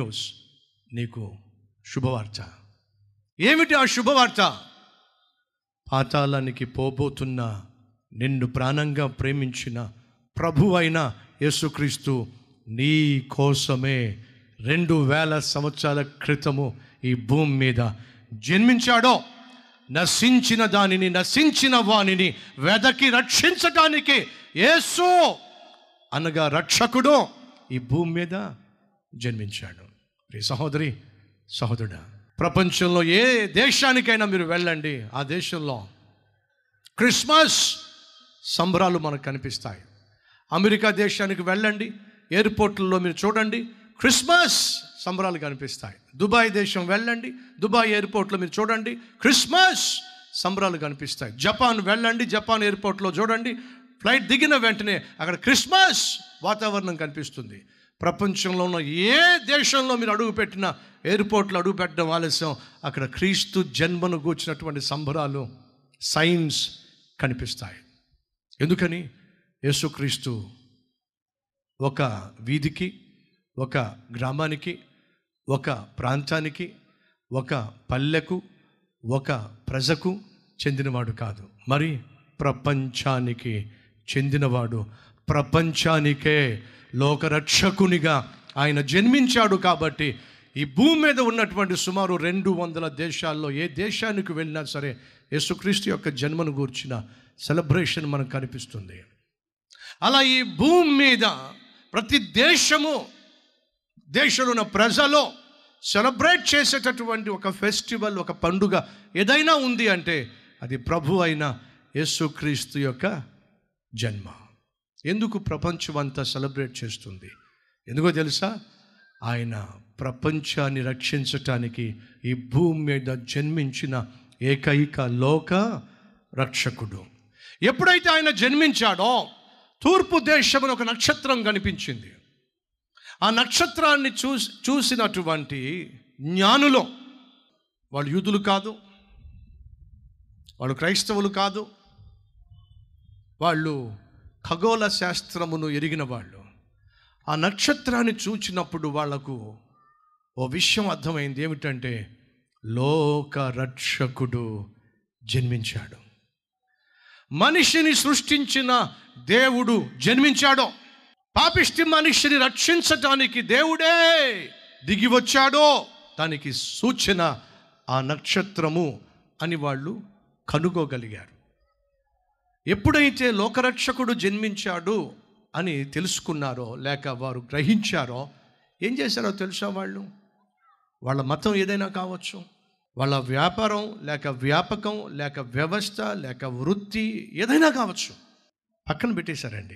News, నీకు శుభవార్త. ఏమిటి ఆ శుభవార్త? పాతాళానికి పోబోతున్న నిన్ను ప్రాణంగా ప్రేమించిన ప్రభువైన యేసుక్రీస్తు నీ కోసమే 2000 సంవత్సరాల క్రితము ఈ భూమి మీద జన్మించాడో. నశించిన దానిని, నశించిన వానిని వెదకి రక్షించటానికి యేసు అనగా రక్షకుడు ఈ భూమి మీద జన్మించాడు. సహోదరి, సహోదరుడా, ప్రపంచంలో ఏ దేశానికైనా మీరు వెళ్ళండి, ఆ దేశంలో క్రిస్మస్ సంబరాలు మనకు కనిపిస్తాయి. అమెరికా దేశానికి వెళ్ళండి, ఎయిర్పోర్ట్లలో మీరు చూడండి, క్రిస్మస్ సంబరాలు కనిపిస్తాయి. దుబాయ్ దేశం వెళ్ళండి, దుబాయ్ ఎయిర్పోర్ట్లో మీరు చూడండి, క్రిస్మస్ సంబరాలు కనిపిస్తాయి. జపాన్ వెళ్ళండి, జపాన్ ఎయిర్పోర్ట్లో చూడండి, ఫ్లైట్ దిగిన వెంటనే అక్కడ క్రిస్మస్ వాతావరణం కనిపిస్తుంది. ప్రపంచంలో ఉన్న ఏ దేశంలో మీరు అడుగుపెట్టినా, ఎయిర్పోర్ట్లో అడుగుపెట్టడం ఆలస్యం, అక్కడ క్రీస్తు జన్మను గూర్చినటువంటి సంబరాలు, సైన్స్ కనిపిస్తాయి. ఎందుకని? యేసుక్రీస్తు ఒక వీధికి, ఒక గ్రామానికి, ఒక ప్రాంతానికి, ఒక పల్లెకు, ఒక ప్రజకు చెందినవాడు కాదు, మరి ప్రపంచానికి చెందినవాడు. ప్రపంచానికే లోకరక్షకునిగా ఆయన జన్మించాడు. కాబట్టి ఈ భూమి మీద ఉన్నటువంటి సుమారు 200 దేశాల్లో ఏ దేశానికి వెళ్ళినా సరే యేసుక్రీస్తు యొక్క జన్మను గూర్చిన సెలబ్రేషన్ మనకు కనిపిస్తుంది. అలా ఈ భూమి మీద ప్రతి దేశంలో ఉన్న ప్రజలు సెలబ్రేట్ చేసేటటువంటి ఒక ఫెస్టివల్, ఒక పండుగ ఏదైనా ఉంది అంటే అది ప్రభు అయిన యేసుక్రీస్తు యొక్క జన్మ. ఎందుకు ప్రపంచం అంతా సెలబ్రేట్ చేస్తుంది? ఎందుకో తెలుసా? ఆయన ప్రపంచాన్ని రక్షించటానికి ఈ భూమి మీద జన్మించిన ఏకైక లోక రక్షకుడు. ఎప్పుడైతే ఆయన జన్మించాడో తూర్పు దేశంలో ఒక నక్షత్రం కనిపించింది. ఆ నక్షత్రాన్ని చూసినటువంటి జ్ఞానులు, వాళ్ళు యూదులు కాదు, వాళ్ళు క్రైస్తవులు కాదు, వాళ్ళు ఖగోళ శాస్త్రమును ఎరిగిన వాళ్ళు, ఆ నక్షత్రాన్ని చూచినప్పుడు వాళ్లకు ఓ విషయం అర్థమైంది. ఏమిటంటే లోక రక్షకుడు జన్మించాడు. మనిషిని సృష్టించిన దేవుడు జన్మించాడు. పాపిష్టి మనిషిని రక్షించటానికి దేవుడే దిగి వచ్చాడో దానికి సూచన ఆ నక్షత్రము అని వాళ్ళు కనుగోగలిగారు. ఎప్పుడైతే లోకరక్షకుడు జన్మించాడు అని తెలుసుకున్నారో, లేక వారు గ్రహించారో, ఏం చేశారో తెలుసా? వాళ్ళ మతం ఏదైనా కావచ్చు, వాళ్ళ వ్యాపారం లేక వ్యాపకం లేక వ్యవస్థ లేక వృత్తి ఏదైనా కావచ్చు, పక్కన పెట్టేశారండి.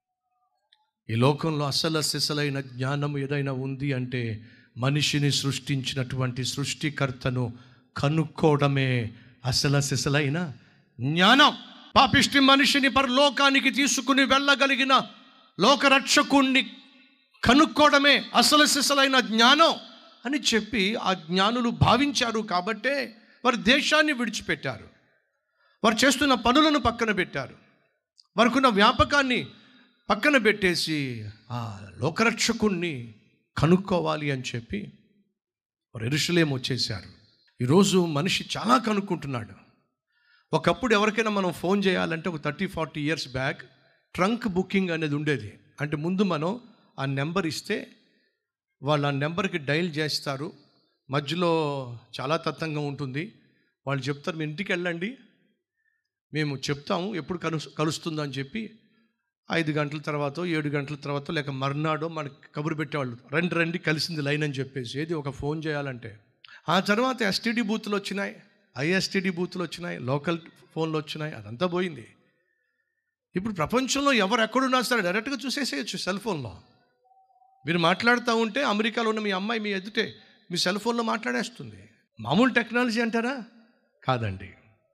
ఈ లోకంలో అసలు సిసలైన జ్ఞానం ఏదైనా ఉంది అంటే మనిషిని సృష్టించినటువంటి సృష్టికర్తను కనుక్కోవడమే అసలు సిసలైన జ్ఞానం. పాపిష్టి మనిషిని పరలోకానికి తీసుకుని వెళ్ళగలిగిన లోకరక్షకుణ్ణి కనుక్కోవడమే అసలు సిసలైన జ్ఞానం అని చెప్పి ఆ జ్ఞానులు భావించారు. కాబట్టే వారు దేశాన్ని విడిచిపెట్టారు, వారు చేస్తున్న పనులను పక్కన పెట్టారు, వారికున్న వ్యాపకాన్ని పక్కన పెట్టేసి ఆ లోకరక్షకుణ్ణి కనుక్కోవాలి అని చెప్పి వారు యెరూషలేము వచ్చేసారు. ఈరోజు మనిషి చాలా కనుక్కుంటున్నాడు. ఒకప్పుడు ఎవరికైనా మనం ఫోన్ చేయాలంటే ఒక 30-40 ఇయర్స్ బ్యాక్ ట్రంక్ బుకింగ్ అనేది ఉండేది. అంటే ముందు మనం ఆ నెంబర్ ఇస్తే వాళ్ళు ఆ నెంబర్కి డైల్ చేస్తారు. మధ్యలో చాలా తతంగం ఉంటుంది. వాళ్ళు చెప్తారు, మీ ఇంటికి వెళ్ళండి, మేము చెప్తాము ఎప్పుడు కలుస్తుందో అని చెప్పి 5 గంటల తర్వాత 7 గంటల తర్వాత లేక మర్నాడో మనకి కబురు పెట్టేవాళ్ళు, రండి కలిసింది లైన్ అని చెప్పేసి. ఏది ఒక ఫోన్ చేయాలంటే. ఆ తర్వాత ఎస్టీడీ బూత్లు వచ్చినాయి, ఐఎస్టీడీ బూత్లు వచ్చినాయి, లోకల్ ఫోన్లు వచ్చినాయి, అదంతా పోయింది. ఇప్పుడు ప్రపంచంలో ఎవరు ఎక్కడున్నా సరే డైరెక్ట్గా చూసేసేయచ్చు సెల్ ఫోన్లో. మీరు మాట్లాడుతూ ఉంటే అమెరికాలో ఉన్న మీ అమ్మాయి మీ ఎదుటే మీ సెల్ ఫోన్లో మాట్లాడేస్తుంది. మామూలు టెక్నాలజీ అంటారా? కాదండి.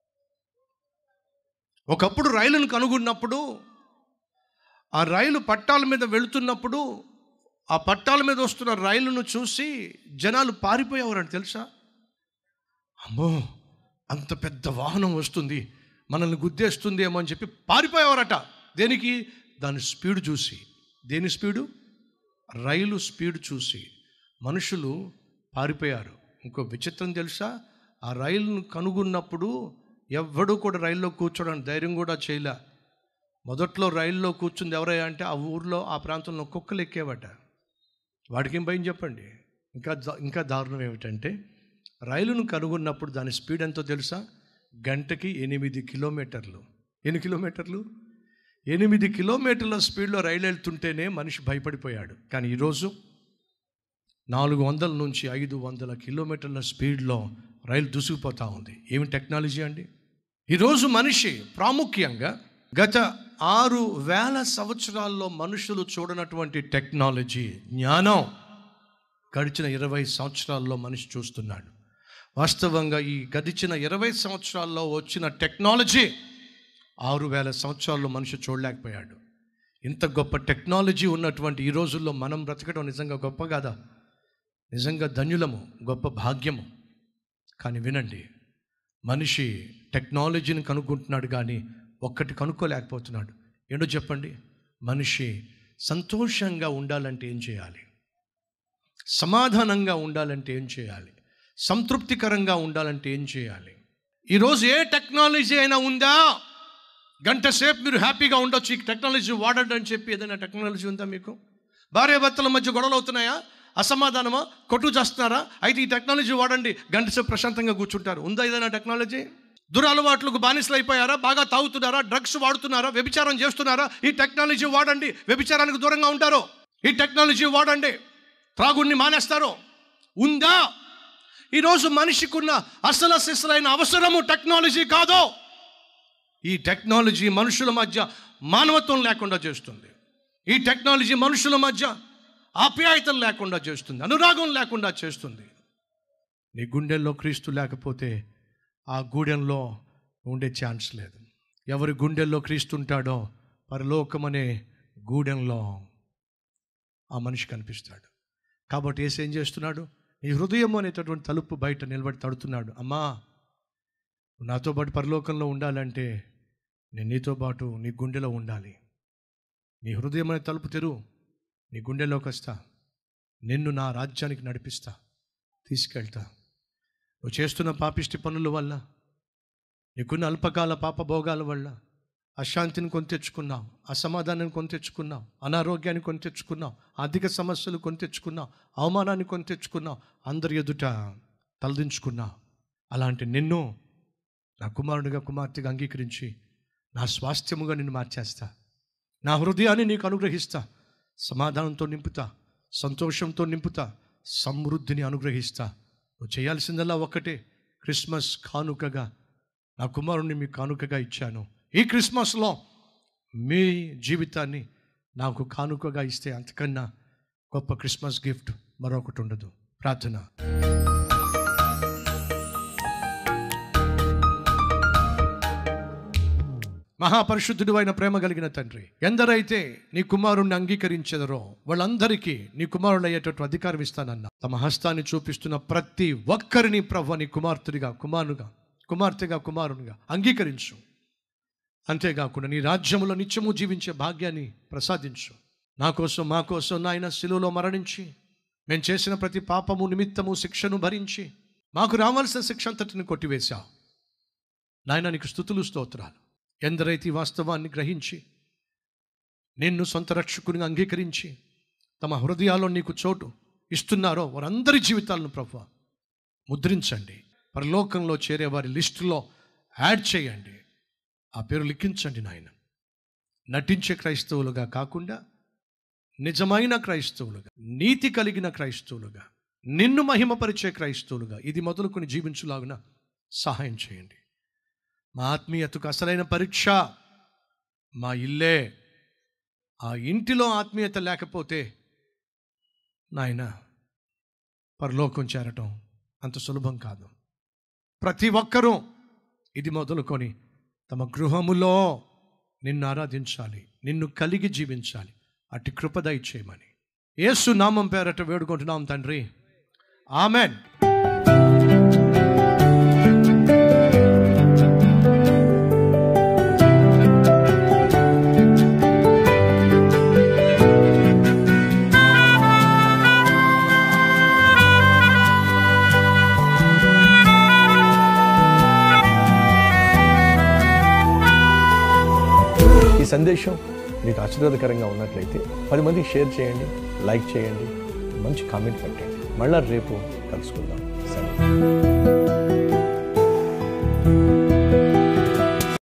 ఒకప్పుడు రైలును కనుగొన్నప్పుడు ఆ రైలు పట్టాల మీద వెళుతున్నప్పుడు ఆ పట్టాల మీద వస్తున్న రైలును చూసి జనాలు పారిపోయేవారంట తెలుసా? అమ్మో, అంత పెద్ద వాహనం వస్తుంది, మనల్ని గుద్దేస్తుంది ఏమో అని చెప్పి పారిపోయేవారట. దేనికి? దాని స్పీడ్ చూసి. దేని స్పీడు? రైలు స్పీడ్ చూసి. మనుషులు పారిపోయారు. ఇంకో విచిత్రం తెలుసా? ఆ రైలును కనుగొన్నప్పుడు ఎవ్వడూ కూడా రైల్లో కూర్చోడానికి ధైర్యం కూడా చేయలే. మొదట్లో రైల్లో కూర్చుంది ఎవరయ్యా అంటే ఆ ఊర్లో ఆ ప్రాంతంలో కుక్కలు ఎక్కేవట. వాడికి ఏం భయం చెప్పండి. ఇంకా దారుణం ఏమిటంటే రైలును కనుగొన్నప్పుడు దాని స్పీడ్ ఎంతో తెలుసా? గంటకి 8 కిలోమీటర్లు. ఎన్ని కిలోమీటర్లు? 8 కిలోమీటర్ల స్పీడ్లో రైలు వెళ్తుంటేనే మనిషి భయపడిపోయాడు. కానీ ఈరోజు 400 నుంచి 500 కిలోమీటర్ల స్పీడ్లో రైలు దూసుకుపోతూ ఉంది. ఏమి టెక్నాలజీ అండి! ఈరోజు మనిషి ప్రాముఖ్యంగా గత 6000 సంవత్సరాల్లో మనుషులు చూడనటువంటి టెక్నాలజీ, జ్ఞానం గడిచిన 20 సంవత్సరాల్లో మనిషి చూస్తున్నాడు. వాస్తవంగా ఈ గడిచిన 20 సంవత్సరాల్లో వచ్చిన టెక్నాలజీ 6000 సంవత్సరాల్లో మనిషి చూడలేకపోయాడు. ఇంత గొప్ప టెక్నాలజీ ఉన్నటువంటి ఈ రోజుల్లో మనం బ్రతకడం నిజంగా గొప్ప కాదా? నిజంగా ధన్యులము, గొప్ప భాగ్యము. కానీ వినండి, మనిషి టెక్నాలజీని కనుక్కుంటున్నాడు కానీ ఒక్కటి కనుక్కోలేకపోతున్నాడు. ఏంటో చెప్పండి? మనిషి సంతోషంగా ఉండాలంటే ఏం చేయాలి? సమాధానంగా ఉండాలంటే ఏం చేయాలి? సంతృప్తికరంగా ఉండాలంటే ఏం చేయాలి? ఈరోజు ఏ టెక్నాలజీ అయినా ఉందా? గంట సేపు మీరు హ్యాపీగా ఉండొచ్చు, ఈ టెక్నాలజీ వాడండి అని చెప్పి ఏదైనా టెక్నాలజీ ఉందా మీకు? భార్యాభర్తల మధ్య గొడవలు అవుతున్నాయా? అసమాధానమా? కొట్టు చేస్తున్నారా? అయితే ఈ టెక్నాలజీ వాడండి, గంట సేపు ప్రశాంతంగా కూర్చుంటారు. ఉందా ఏదైనా టెక్నాలజీ? దురలవాట్లకు బానిసలు అయిపోయారా? బాగా తాగుతున్నారా? డ్రగ్స్ వాడుతున్నారా? వ్యభిచారం చేస్తున్నారా? ఈ టెక్నాలజీ వాడండి, వ్యభిచారానికి దూరంగా ఉంటారు. ఈ టెక్నాలజీ వాడండి, త్రాగుడిని మానేస్తారు. ఉందా? ఈరోజు మనిషికున్న అసలు సిసలైన అవసరము టెక్నాలజీ కాదు. ఈ టెక్నాలజీ మనుషుల మధ్య మానవత్వం లేకుండా చేస్తుంది. ఈ టెక్నాలజీ మనుషుల మధ్య ఆప్యాయతలు లేకుండా చేస్తుంది, అనురాగం లేకుండా చేస్తుంది. నీ గుండెల్లో క్రీస్తు లేకపోతే ఆ గూడెంలో ఉండే ఛాన్స్ లేదు. ఎవరి గుండెల్లో క్రీస్తు ఉంటాడో పరలోకమనే గూడెంలో ఆ మనిషి కనిపిస్తాడు. కాబట్టి యేసు ఏం చేస్తున్నాడు? నీ హృదయం అనేటటువంటి తలుపు బయట నిలబడి తడుతున్నాడు. అమ్మా, నాతో పాటు పరలోకంలో ఉండాలంటే నేను నీతో పాటు నీ గుండెలో ఉండాలి. నీ హృదయం అనే తలుపు తెరువు, నీ గుండెలోకి వస్తా, నిన్ను నా రాజ్యానికి నడిపిస్తా, తీసుకెళ్తా. నువ్వు చేస్తున్న పాపిష్టి పనుల వల్ల, నీకున్న అల్పకాల పాపభోగాల వల్ల అశాంతిని కొని తెచ్చుకున్నావు, అసమాధానాన్ని కొని తెచ్చుకున్నావు, అనారోగ్యాన్ని కొని తెచ్చుకున్నావు, ఆర్థిక సమస్యలు కొని తెచ్చుకున్నావు, అవమానాన్ని కొని తెచ్చుకున్నావు, అందరి ఎదుట తలదించుకున్నావు. అలాంటి నిన్ను నా కుమారుడిగా కుమార్తెగా అంగీకరించి నా స్వాస్థ్యముగా నిన్ను మార్చేస్తా, నా హృదయాన్ని నీకు అనుగ్రహిస్తా, సమాధానంతో నింపుతా, సంతోషంతో నింపుతా, సమృద్ధిని అనుగ్రహిస్తా. నువ్వు చేయాల్సిందల్లా ఒక్కటే, క్రిస్మస్ కానుకగా నా కుమారుడిని మీకు కానుకగా ఇచ్చాను. ఈ క్రిస్మస్లో మీ జీవితాన్ని నాకు కానుకగా ఇస్తే అంతకన్నా గొప్ప క్రిస్మస్ గిఫ్ట్ మరొకటి ఉండదు. ప్రార్థన. మహాపరిశుద్ధుడు అయిన ప్రేమ కలిగిన తండ్రి, ఎందరైతే నీ కుమారుణ్ణి అంగీకరించెదరో వాళ్ళందరికీ నీ కుమారుడు అయ్యేటట్టు అధికారం ఇస్తానన్నా. తమ హస్తాన్ని చూపిస్తున్న ప్రతి ఒక్కరిని ప్రభువా నీ కుమార్తెగా కుమార్తెగా కుమారునిగా అంగీకరించు. అంతేకాకుండా నీ రాజ్యములో నిత్యము జీవించే భాగ్యాన్ని ప్రసాదించు. నా కోసం మా కోసం నాయన శిలువలో మరణించి మేము చేసిన ప్రతి పాపము నిమిత్తము శిక్షను భరించి మాకు రావాల్సిన శిక్ష అంతటిని కొట్టివేశావు నాయన. నీకు స్తుతులు స్తోత్రాలు. ఎందరైతే ఈ వాస్తవాన్ని గ్రహించి నిన్ను సొంత రక్షకునిగా అంగీకరించి తమ హృదయాల్లో నీకు చోటు ఇస్తున్నారో వారందరి జీవితాలను ప్రభువా ముద్రించండి. పరలోకంలో చేరే వారి లిస్టులో యాడ్ చేయండి. ఆ పేరు లిఖించండి నాయన. నటించే క్రైస్తవులుగా కాకుండా నిజమైన క్రైస్తవులుగా, నీతి కలిగిన క్రైస్తవులుగా, నిన్ను మహిమపరిచే క్రైస్తవులుగా ఇది మొదలుకొని జీవించులాగున సహాయం చేయండి. మా ఆత్మీయతకు అసలైన పరీక్ష మా ఇల్లే. ఆ ఇంటిలో ఆత్మీయత లేకపోతే నాయన పరలోకం చేరటం అంత సులభం కాదు. ప్రతి ఒక్కరూ ఇది మొదలుకొని తమ గృహములో నిన్ను ఆరాధించాలి, నిన్ను కలిగి జీవించాలి. అట్టి కృప దయచేయమని యేసు నామం పేరట వేడుకుంటున్నాం తండ్రి. ఆమెన్. సందేశం మీకు ఆశీర్వాదకరంగా ఉన్నట్లయితే 10 మందికి షేర్ చేయండి, లైక్ చేయండి, మంచి కామెంట్ పెట్టండి. మళ్ళీ రేపు కలుసుకుందాం. సరే.